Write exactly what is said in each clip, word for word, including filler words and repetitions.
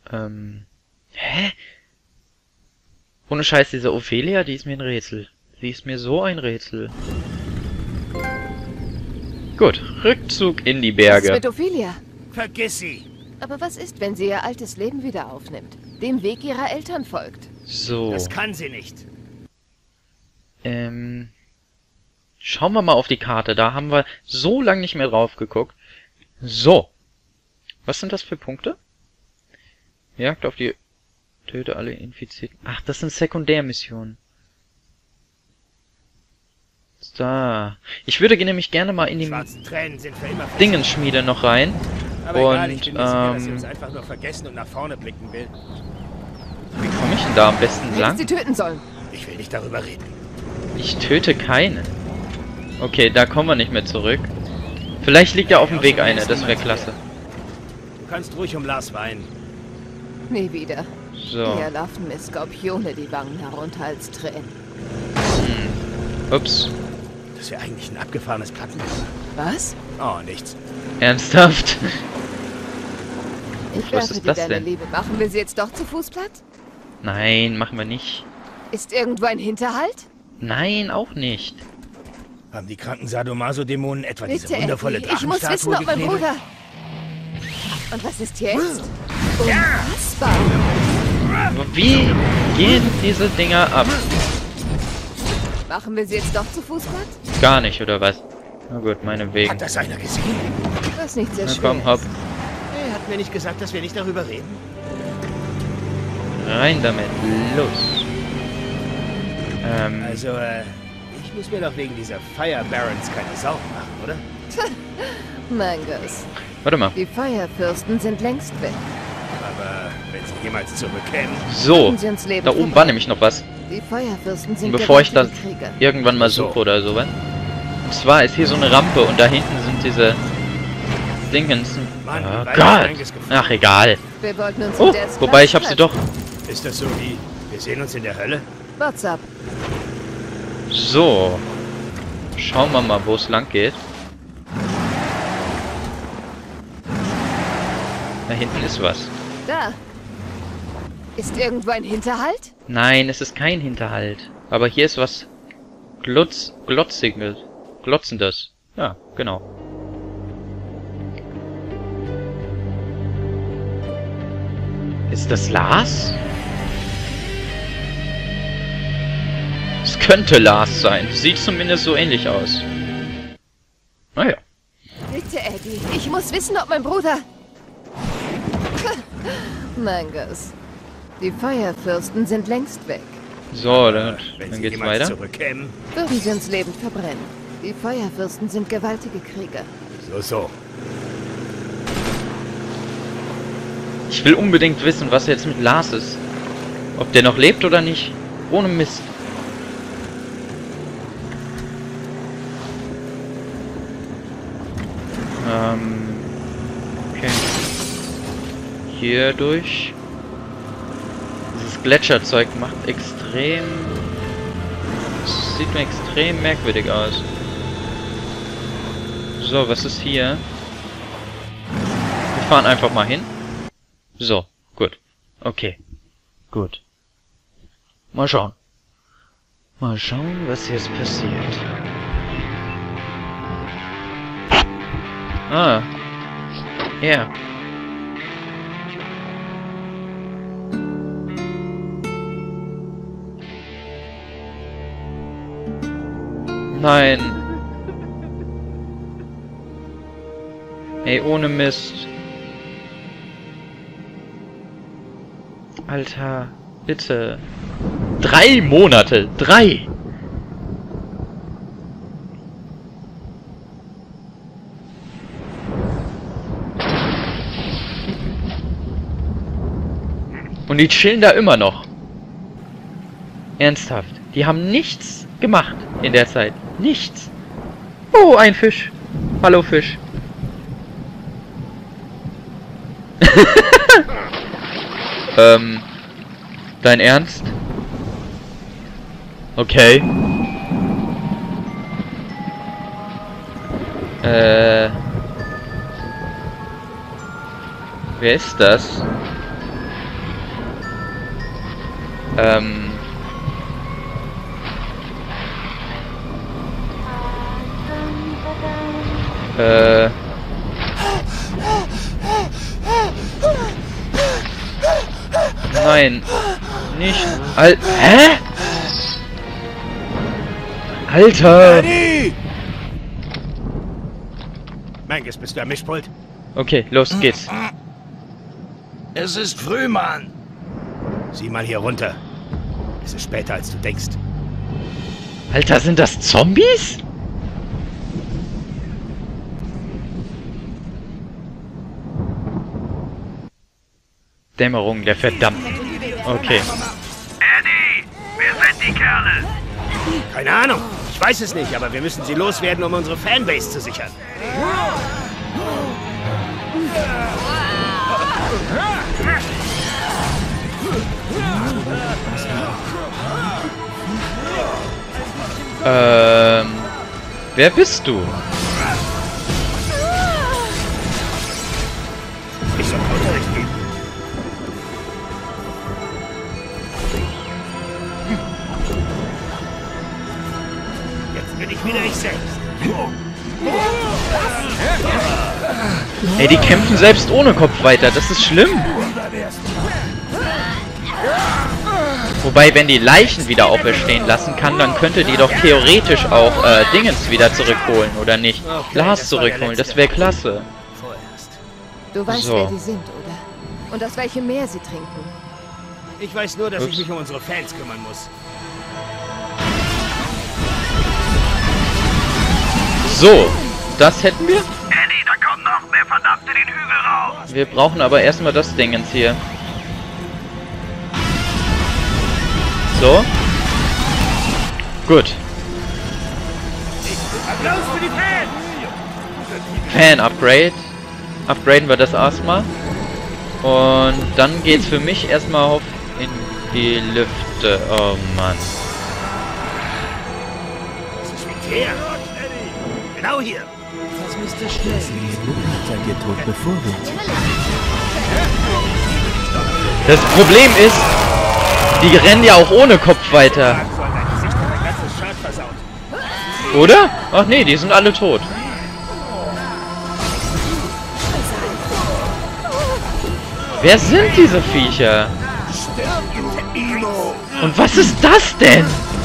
Ähm. Hä? Ohne Scheiß, diese Ophelia, die ist mir ein Rätsel. Sie ist mir so ein Rätsel. Gut, Rückzug in die Was ist Berge. mit Ophelia? Vergiss sie! Aber was ist, wenn sie ihr altes Leben wieder aufnimmt? Dem Weg ihrer Eltern folgt? So. Das kann sie nicht. Ähm. Schauen wir mal auf die Karte. Da haben wir so lange nicht mehr drauf geguckt. So. Was sind das für Punkte? Jagd auf die... Töte alle Infizierten. Ach, das sind Sekundärmissionen. Da. Ich würde nämlich gerne mal in die Schwarzen Tränen sind für immer vergessen. Dingenschmiede noch rein. Aber Und, egal, ich bin mir sicher, dass sie ähm, uns einfach nur vergessen und nach vorne blicken will. Wie komme ich denn da am besten Hättest lang? sie töten sollen. Ich will nicht darüber reden. Ich töte keine. Okay, da kommen wir nicht mehr zurück. Vielleicht liegt ja auf dem Weg eine, das wäre klasse. Du kannst ruhig um Lars weinen. Nie wieder. So. Hier laufen mir Skorpione die Wangen herunter als Tränen. Hm. Ups. Das wäre eigentlich ein abgefahrenes Plattenmesser. Was? Oh, nichts. Ernsthaft? Ich Was werfe ist dir das deine denn? Liebe. Machen wir sie jetzt doch zu Fuß platt? Nein, machen wir nicht. Ist irgendwo ein Hinterhalt? Nein, auch nicht. Haben die kranken Sadomaso-Dämonen etwa diese Bitte, wundervolle Eddie, ich muss wissen, Drachenstatue ob mein geknebelt? Bruder... Und was ist jetzt? Unfassbar. Wie gehen diese Dinger ab? Machen wir sie jetzt doch zu Fuß platt? Gar nicht, oder was? Na gut, meinetwegen. Hat das einer gesehen? Das ist nicht sehr Na schwer. komm, hopp. Er hat mir nicht gesagt, dass wir nicht darüber reden. Rein damit. Los. Ähm, Also, äh, ich muss mir doch wegen dieser Fire Barons keine Sorgen machen, oder? Mangus, warte mal. die Feuerfürsten sind längst weg. Aber wenn sie jemals zurückkämen... So. Würden sie uns Leben Da oben war verbrennen. nämlich noch was. Die Feuerfürsten sind Bevor ich das gewaltige Krieger. irgendwann mal suche oder sowas. Und zwar ist hier so eine Rampe und da hinten sind diese Dingens. Mann, Oh wie weit Gott. ist eingeschrieben? Ach, egal. Wir wollten uns Oh, in der wobei ich hab sie doch. Ist das so wie, wir sehen uns in der Hölle? What's up? So. Schauen wir mal, wo es lang geht. Da hinten ist was. Da. Ist irgendwo ein Hinterhalt? Nein, es ist kein Hinterhalt. Aber hier ist was Glotz, Glotziges. Glotzendes. Ja, genau. Ist das Lars? Es könnte Lars sein. Sieht zumindest so ähnlich aus. Naja. Bitte, Eddie. Ich muss wissen, ob mein Bruder... Mangus. Die Feuerfürsten sind längst weg. So, dann, Wenn dann sie geht's jemals weiter. zurückkämen? Würden sie uns lebend verbrennen. Die Feuerfürsten sind gewaltige Krieger. So, so. Ich will unbedingt wissen, was jetzt mit Lars ist. Ob der noch lebt oder nicht. Ohne Mist. Ähm. Okay. Hier durch. Dieses Gletscherzeug macht extrem... Das sieht mir extrem merkwürdig aus. So, was ist hier? Wir fahren einfach mal hin. So, gut. Okay. Gut. Mal schauen. Mal schauen, was jetzt passiert. Ah. Ja. Nein. Ey, ohne Mist. Alter, bitte. Drei Monate. Drei. Und die chillen da immer noch. Ernsthaft. Die haben nichts gemacht in der Zeit. Nichts. Oh, ein Fisch. Hallo, Fisch. ähm. Dein Ernst? Okay. Äh. Wer ist das? Ähm... Äh... Nein. Nicht... Al... Hä? Alter! Eddie! Mangus, bist du am Mischpult? Okay, los geht's. Es ist früh, Mann. Sieh mal hier runter. Es ist später, als du denkst. Alter, sind das Zombies? Dämmerung der verdammten. Okay. Eddie, wer sind die Kerle? Keine Ahnung. Ich weiß es nicht, aber wir müssen sie loswerden, um unsere Fanbase zu sichern. Ähm... Wer bist du? Ich soll Unterricht geben. Jetzt bin ich wieder ich selbst. Ey, die kämpfen selbst ohne Kopf weiter. Das ist schlimm. Wobei, wenn die Leichen wieder auferstehen lassen kann, dann könnte die doch theoretisch auch äh, Dingens wieder zurückholen, oder nicht? Okay, Glas das war der zurückholen, letzte. das wäre klasse. Vorerst. Du weißt, So. wer die sind, oder? Und aus welchem Meer sie trinken. Ich weiß nur, dass Ups. ich mich um unsere Fans kümmern muss. So, das hätten wir. Eddie, da kommen noch mehr Verdammte den Hügel rauf. Wir brauchen aber erstmal das Dingens hier. So. Gut. Applaus für die Fans! Fan-Upgrade. Upgraden wir das erstmal. Und dann geht's für mich erstmal auf in die Lüfte. Oh Mann. Das ist wie Teer. Genau hier. Das müsste schnell gehen. Seid ihr tot, bevor wir... Das Problem ist, die rennen ja auch ohne Kopf weiter. So an dein Gesicht hat dein ganzes Shirt versaut. Oder? Ach nee, die sind alle tot. Wer sind diese Viecher? Und was ist das denn?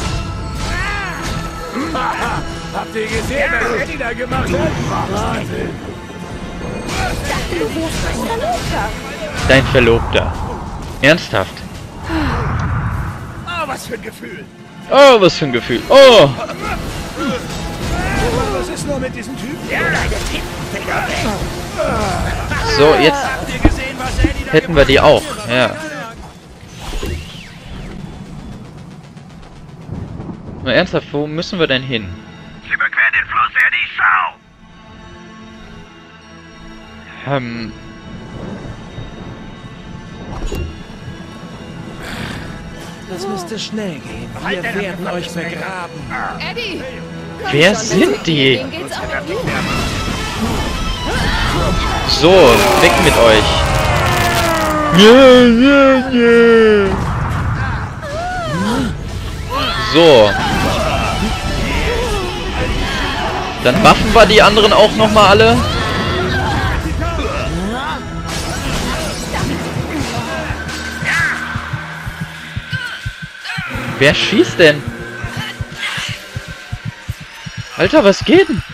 Habt ihr gesehen, was Eddie da gemacht hat? Dein Verlobter. Ernsthaft? Oh, was für ein Gefühl. Oh, was für ein Gefühl. Oh! Was ist nur mit diesem Typen? Ja, deine Tittenfinger weg. So, jetzt Habt ihr gesehen, was Eddie da hätten wir die auch. Ja. Na ernsthaft, wo müssen wir denn hin? Überquer den Fluss, Eddie, schau. Ähm... Das müsste schnell gehen. Halt Wir deine werden euch Finger. begraben. Eddie! Komm Wer schon, sind das- die? Denen geht's auch um gut. So, weg mit euch. Yeah, yeah, yeah. So. Dann buffen wir die anderen auch nochmal alle. Wer schießt denn? Alter, was geht denn?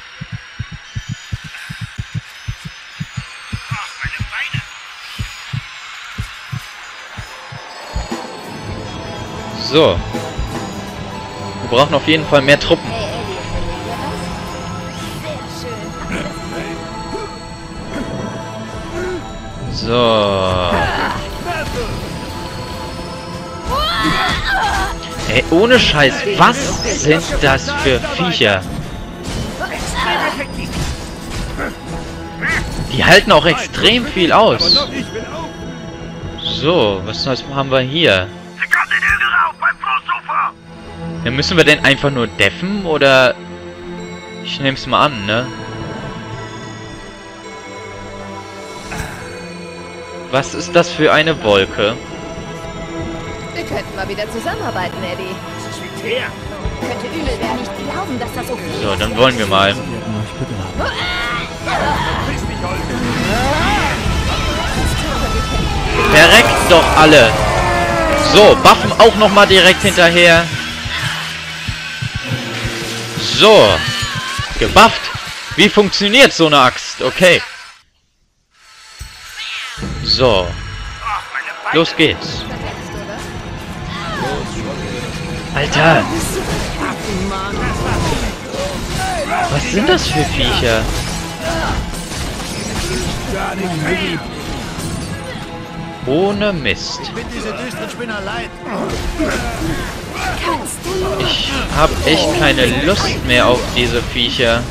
So. Wir brauchen auf jeden Fall mehr Truppen. So. Ey, ohne Scheiß, was sind das für Viecher? Die halten auch extrem viel aus. So, was was haben wir hier? Sie kommen den Hügel rauf beim Flussufer. Ja, müssen wir denn einfach nur deffen oder... Ich nehm's mal an, ne? Was ist das für eine Wolke? Wir könnten mal wieder zusammenarbeiten, Eddie. Das ist wie Teer. Könnte übel werden. Nicht glauben, dass das so viel So, dann wollen wir mal. Sie werden euch begraben. Verreckt doch alle. So, Waffen auch nochmal direkt hinterher. So. Gebufft. Wie funktioniert so eine Axt? Okay. So. Los geht's. Alter. Was sind das für Viecher? Ohne Mist. Ich hab echt keine Lust mehr auf diese Viecher.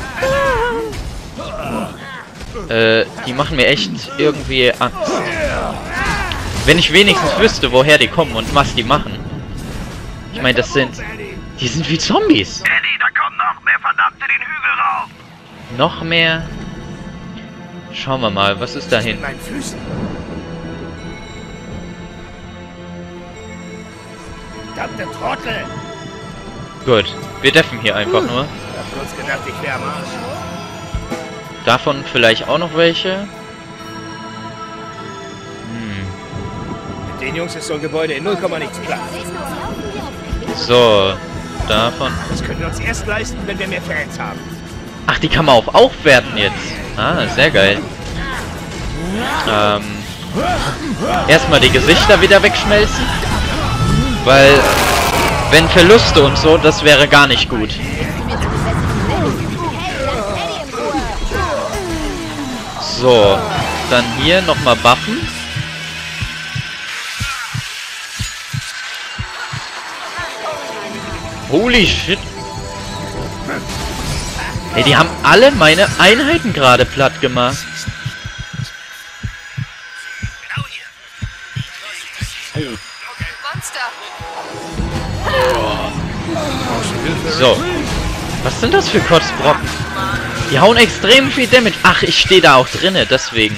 Äh, die machen mir echt irgendwie Angst. Wenn ich wenigstens wüsste, woher die kommen und was die machen. Ich meine, das sind... Die sind wie Zombies. Eddie, da kommen noch mehr Verdammte den Hügel rauf. Noch mehr... Schauen wir mal, was ist da Mit hinten? meinen Füßen. Verdammte Trottel. Gut, wir deffen hier einfach nur. Ich hab kurz gedacht, ich wäre am Arsch. Davon vielleicht auch noch welche. Hm. Mit den Jungs ist so ein Gebäude in null Komma nichts Platz. So, davon... Das können wir uns erst leisten, wenn wir mehr Fans haben. Ach, die kann man auf aufwerten jetzt. Ah, sehr geil. Ähm... Erstmal die Gesichter wieder wegschmelzen. Weil... Wenn Verluste und so, das wäre gar nicht gut. So, dann hier nochmal buffen. Holy shit. Ey, die haben alle meine Einheiten gerade platt gemacht. So. Was sind das für Kotzbrocken? Die hauen extrem viel Damage. Ach, ich stehe da auch drinne, deswegen.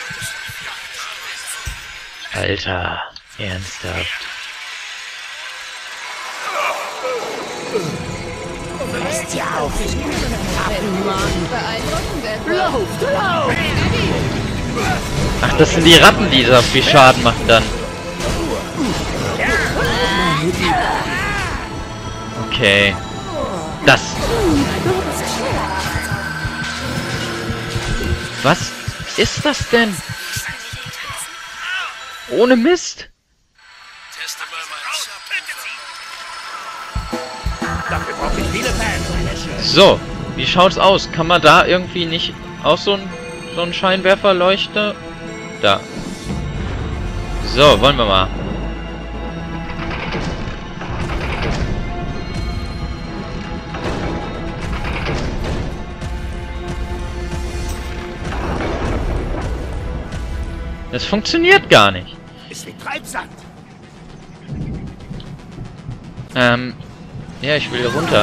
Alter, ernsthaft. Ach, das sind die Ratten, die so viel Schaden machen dann. Okay. Das. Was ist das denn? Ohne Mist. Dafür brauche ich viele Fans. So, wie schaut's aus? Kann man da irgendwie nicht auch so ein so ein Scheinwerferleuchte? Da. So, wollen wir mal. Das funktioniert gar nicht. Ist wie Treibsand. Ähm, ja, ich will hier runter.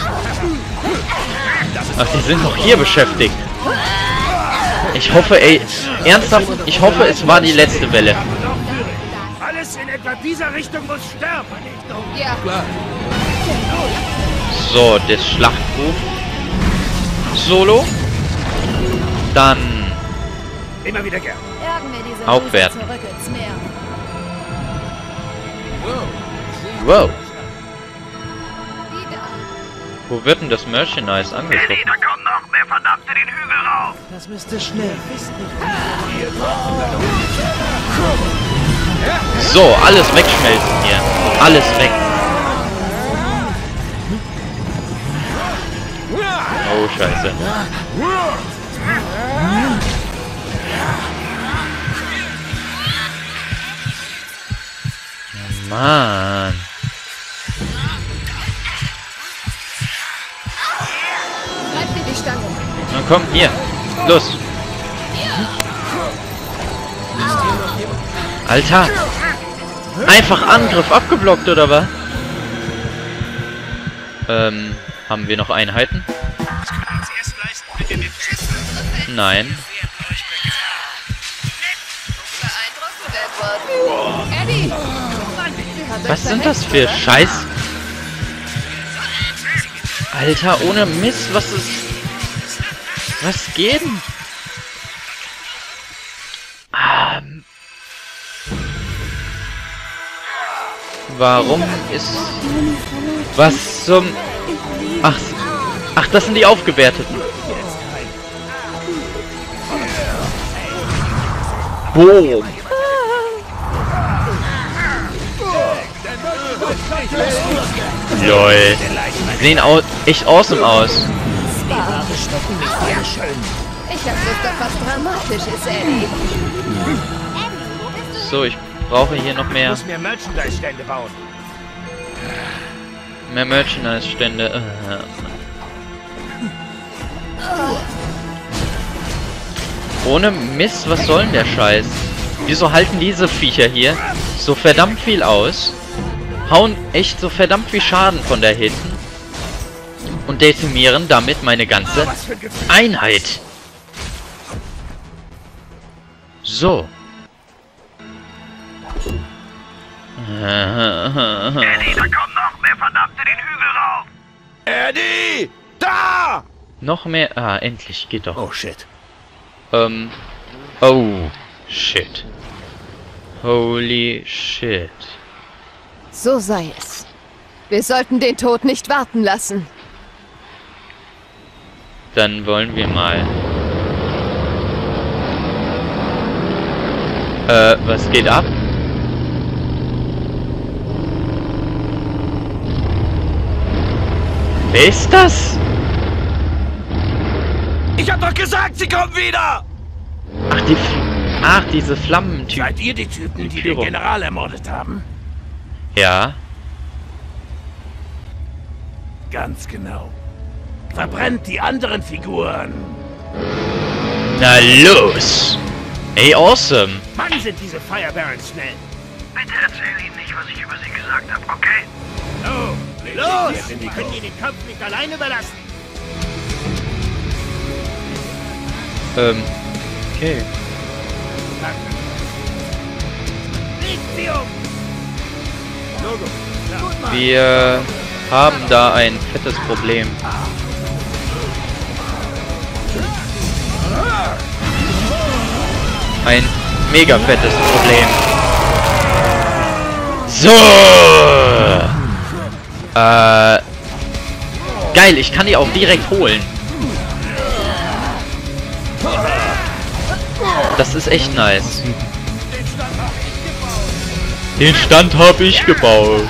Ach, die sind noch hier beschäftigt. Ich hoffe, ey, ernsthaft, ich hoffe, es war die letzte Welle. Alles in etwa dieser Richtung muss sterben. Ja, So, das Schlachtruf. Solo. Dann Immer wieder gern. jagen wir diese Aufwerten. Rose zurück ins Meer. Wow. Wieder. Wo wird denn das Merchandise Eddie, angeguckt? da kommen noch mehr Verdammte den Hügel rauf. Das müsste schnell. So, alles wegschmelzen hier. Alles weg. Oh, scheiße. Mann. Greif dir die Stange. Na komm, hier. Los. Alter. Einfach Angriff abgeblockt, oder was? Ähm, haben wir noch Einheiten? Nein. Beeindruckend, Edward. Eddie! Vegierer durch Was sind verhext, das für oder? Scheiß... Alter, ohne Mist, was ist... Was geht denn? Ähm... Warum ist... Was zum... Ach, ach, das sind die Aufgewerteten. Boom. Lol. Sehen au echt awesome aus. Ich hab Lust auf was Dramatisches, Eddie. So, ich brauche hier noch Ich mehr, muss mir Merchandise-Stände bauen. mehr Merchandise-Stände. Äh. Ohne Mist, was soll denn der Scheiß? Wieso halten diese Viecher hier so verdammt viel aus? Hauen echt so verdammt viel Schaden von da hinten. Und dezimieren damit meine ganze Einheit. So. Eddie, da kommen noch mehr Verdammte den Hügel rauf! Eddie! Da! Noch mehr... Ah, endlich. Geht doch. Oh, shit. Ähm... Oh, shit. Holy shit. So sei es. Wir sollten den Tod nicht warten lassen. Dann wollen wir mal... Äh, was geht ab? Wer ist das? Ich hab doch gesagt, sie kommen wieder! Ach, die... F Ach, diese Flammentypen. Seid ihr die Typen, die Pyro. den General ermordet haben? Ja. Ganz genau. Verbrennt die anderen Figuren. Na los! Ey, awesome! Mann, sind diese Fire Barons schnell. Bitte erzähl ihnen nicht, was ich über sie gesagt habe, okay? Oh, los! Wir können ihr den Kampf nicht alleine überlassen. Ähm, okay. Legt sie um! Logo. Ja. Wir haben da ein fettes Problem. Ein mega fettes Problem. So! Äh... Geil, ich kann die auch direkt holen. Das ist echt nice. Den Stand habe ich gebaut.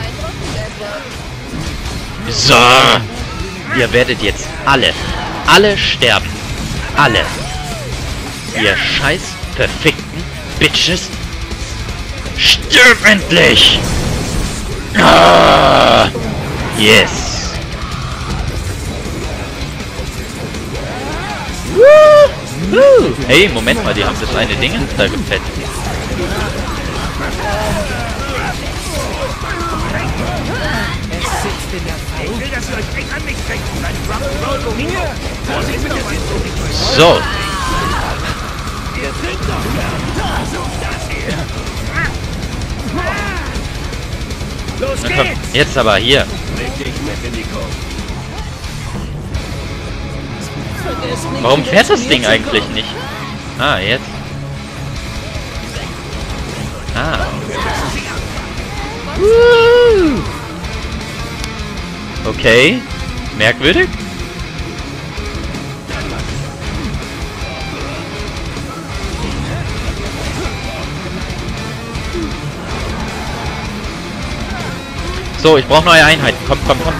So. Ihr werdet jetzt alle, alle sterben. Alle. Ihr scheiß verfickten Bitches. Stirb endlich! Ah, yes. Woo! Hey, Moment mal, die haben das eine Ding da gefettet. Ich will, dass ihr euch nicht an mich denkt. Ein Rock'n'Roll Bohemian. Vorsicht mit der So. Ihr sind doch da. So, das hier. Los Na komm, geht's! jetzt aber hier. Leg dich mit in die Kurve. Warum fährt das Ding eigentlich nicht? Ah, jetzt. Ah. Woo! Okay. Merkwürdig. So, ich brauche neue Einheiten. Komm, komm, komm.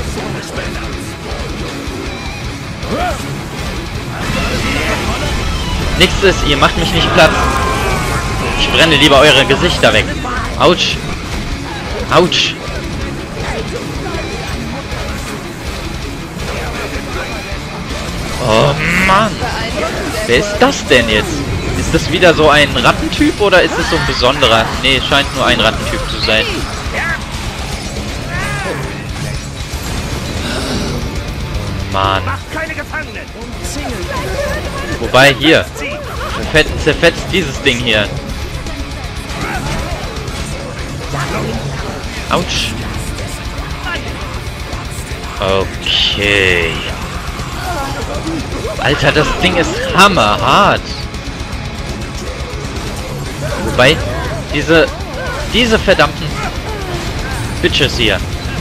Nichts ist, ihr macht mich nicht platt. Ich brenne lieber eure Gesichter weg. Autsch. Autsch. Oh Mann. Wer ist das denn jetzt? Ist das wieder so ein Rattentyp oder ist es so ein besonderer? Nee, es scheint nur ein Rattentyp zu sein. Mann. Macht keine Gefangenen. Wobei, hier. Zerfetzt, zerfetzt dieses Ding hier. Autsch. Okay. Alter, das Ding ist hammerhart. Wobei, diese, diese verdammten Bitches hier.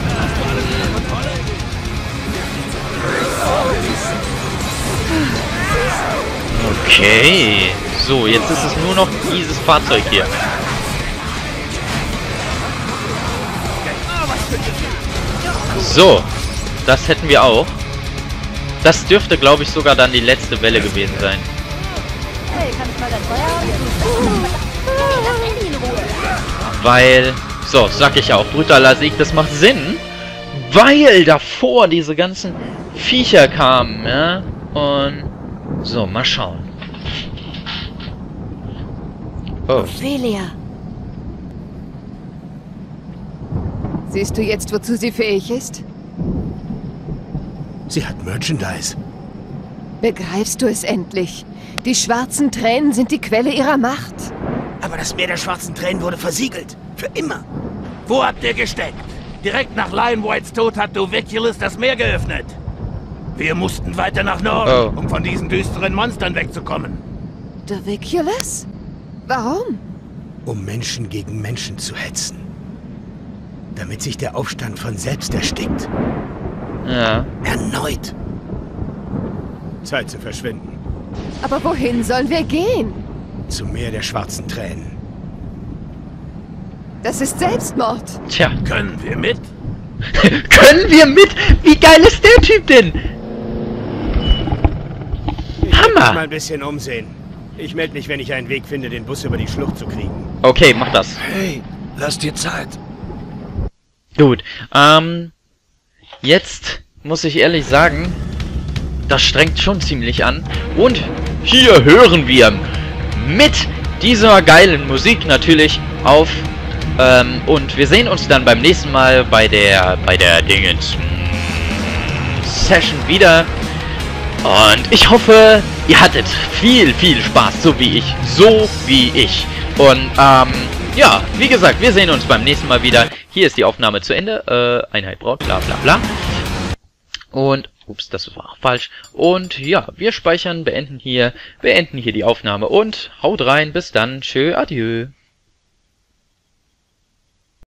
Okay. So, jetzt ist es nur noch dieses Fahrzeug hier. So. Das hätten wir auch. Das dürfte, glaube ich, sogar dann die letzte Welle gewesen sein. Weil, so, sag ich ja auch, brutaler Sieg, das macht Sinn, weil davor diese ganzen Viecher kamen, ja, und so, mal schauen. Oh. Ophelia. Siehst du jetzt, wozu sie fähig ist? Sie hat Merchandise. Begreifst du es endlich? Die schwarzen Tränen sind die Quelle ihrer Macht. Aber das Meer der schwarzen Tränen wurde versiegelt. Für immer. Wo habt ihr gesteckt? Direkt nach Lion Whites Tod hat Doviculus das Meer geöffnet. Wir mussten weiter nach Norden, Oh. um von diesen düsteren Monstern wegzukommen. Doviculus? Warum? Um Menschen gegen Menschen zu hetzen. Damit sich der Aufstand von selbst erstickt. Ja. Erneut. Zeit zu verschwinden. Aber wohin sollen wir gehen? Zum Meer der schwarzen Tränen. Das ist Selbstmord. Tja. Können wir mit? Können wir mit? Wie geil ist der Typ denn? Ich Hammer! muss mal ein bisschen umsehen. Ich melde mich, wenn ich einen Weg finde, den Bus über die Schlucht zu kriegen. Okay, mach das. Hey, lass dir Zeit. Gut. Ähm, jetzt muss ich ehrlich sagen, das strengt schon ziemlich an. Und hier hören wir mit dieser geilen Musik natürlich auf. Ähm, und wir sehen uns dann beim nächsten Mal bei der, bei der Dingens Session wieder. Und ich hoffe, ihr hattet viel, viel Spaß, so wie ich. So wie ich. Und, ähm, ja, wie gesagt, wir sehen uns beim nächsten Mal wieder. Hier ist die Aufnahme zu Ende. Äh, Einheit Braut, bla bla bla. Und, ups, das war falsch. Und, ja, wir speichern, beenden hier, beenden hier die Aufnahme. Und, haut rein, bis dann, tschö, adieu.